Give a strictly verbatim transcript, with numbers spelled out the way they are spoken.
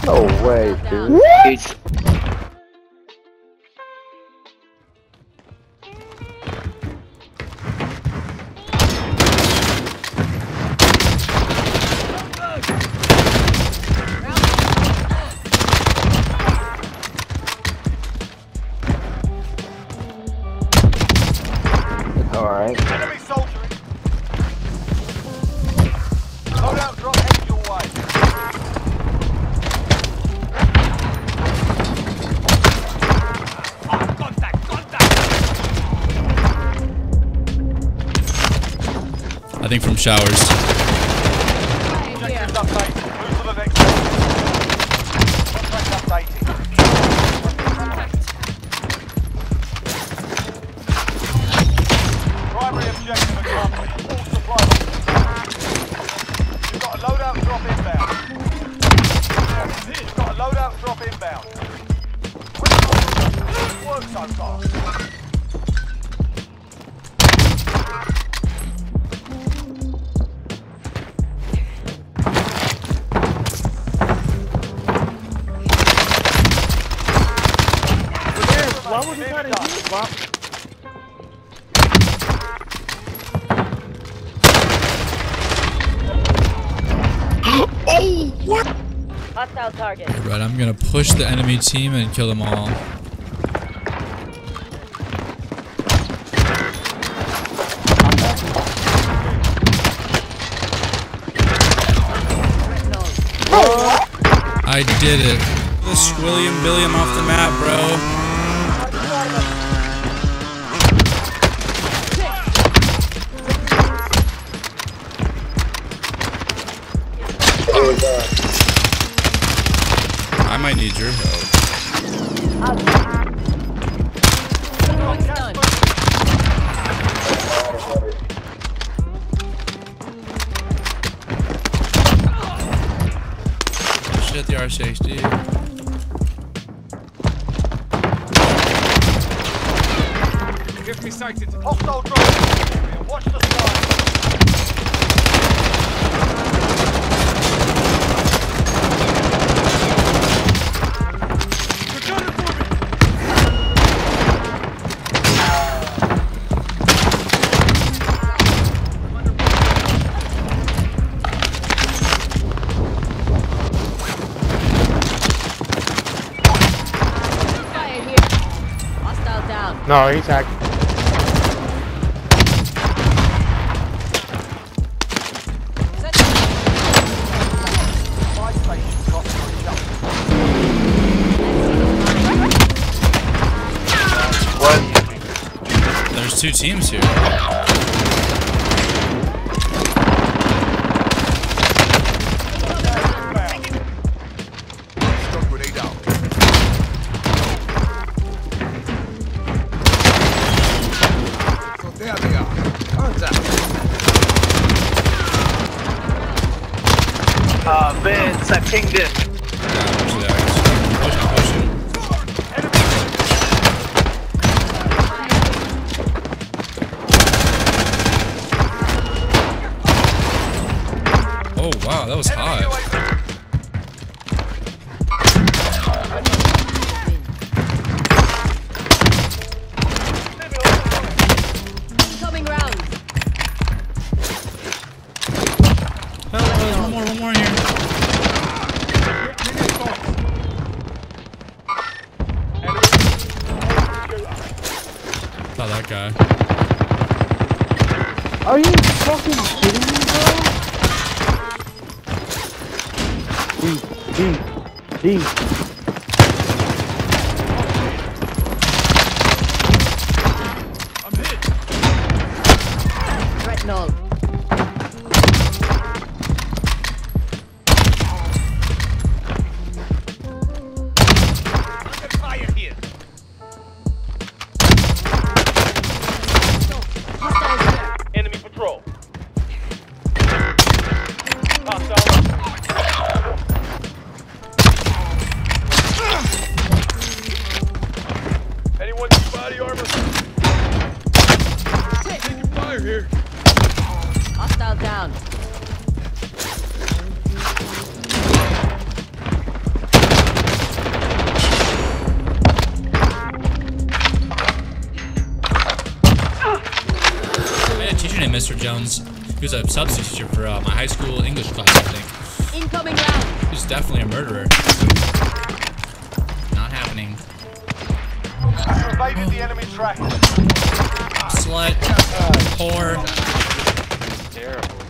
No way, dude. What? Alright. Enemy soldiering. Loadout drop heading your way. Oh, contact, contact. I think from showers. Objectives update. Move to the next one. Contract updating. Primary objective accomplished. All supply boxes. You've got a loadout drop inbound. You've got a loadout drop inbound. Good work so far. Why would you try to use Bob? Oh, what? Hostile target. Right, I'm gonna push the enemy team and kill them all. I did it. This William Billiam off the map, bro. I might need your help. Shit, the R six, dude. Give me sighted. Hostile drop. Watch the sky. No, he's hacked. What? There's two teams here. Uh, Vince, I pinged him. Oh wow, that was hot. Coming round. Oh, there's one more, one more here. Oh, that guy. Are you fucking kidding me, bro? D, D, D. I'm hit. Threat null. Fire here. Enemy patrol. Hostile. Anyone need body armor? Taking fire here. Hostile down. Jones. He was a substitute teacher for uh, my high school English class, I think. Incoming round. He's definitely a murderer. Not happening. You evaded the enemy track. Slut. Whore. Terrible.